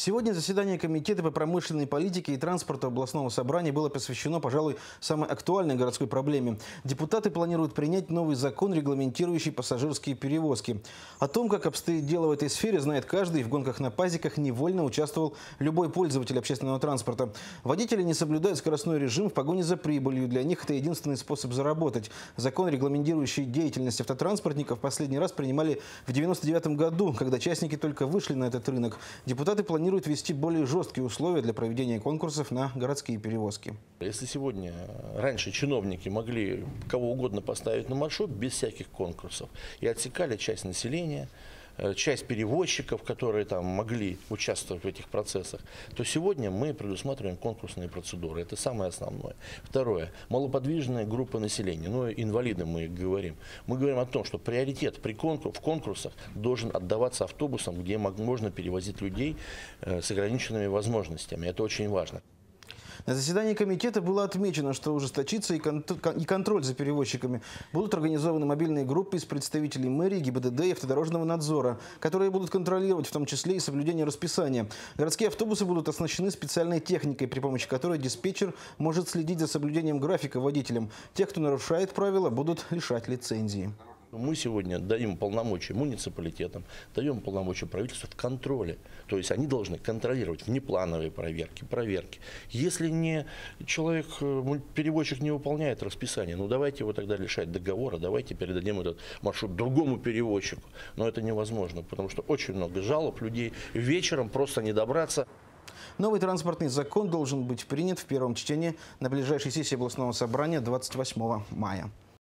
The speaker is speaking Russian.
Сегодня заседание Комитета по промышленной политике и транспорту областного собрания было посвящено, пожалуй, самой актуальной городской проблеме. Депутаты планируют принять новый закон, регламентирующий пассажирские перевозки. О том, как обстоит дело в этой сфере, знает каждый. В гонках на пазиках невольно участвовал любой пользователь общественного транспорта. Водители не соблюдают скоростной режим в погоне за прибылью. Для них это единственный способ заработать. Закон, регламентирующий деятельность автотранспортников, последний раз принимали в 1999 году, когда частники только вышли на этот рынок. Депутаты планируют ввести более жесткие условия для проведения конкурсов на городские перевозки. Если сегодня раньше чиновники могли кого угодно поставить на маршрут без всяких конкурсов и отсекали часть населения, часть перевозчиков, которые там могли участвовать в этих процессах, то сегодня мы предусматриваем конкурсные процедуры. Это самое основное. Второе. Малоподвижная группа населения. Инвалиды мы говорим. Мы говорим о том, что приоритет в конкурсах должен отдаваться автобусам, где можно перевозить людей с ограниченными возможностями. Это очень важно. На заседании комитета было отмечено, что ужесточится и контроль за перевозчиками. Будут организованы мобильные группы из представителей мэрии, ГИБДД и автодорожного надзора, которые будут контролировать в том числе и соблюдение расписания. Городские автобусы будут оснащены специальной техникой, при помощи которой диспетчер может следить за соблюдением графика водителям. Тех, кто нарушает правила, будут лишать лицензии. Мы сегодня даем полномочия муниципалитетам, даем полномочия правительству в контроле. То есть они должны контролировать внеплановые проверки. Если перевозчик не выполняет расписание, давайте его тогда лишать договора, давайте передадим этот маршрут другому перевозчику. Но это невозможно, потому что очень много жалоб людей, вечером просто не добраться. Новый транспортный закон должен быть принят в первом чтении на ближайшей сессии областного собрания 28 мая.